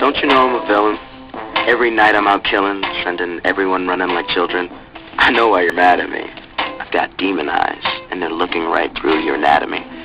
Don't you know I'm a villain? Every night I'm out killing, sending everyone running like children. I know why you're mad at me. I've got demon eyes, and they're looking right through your anatomy.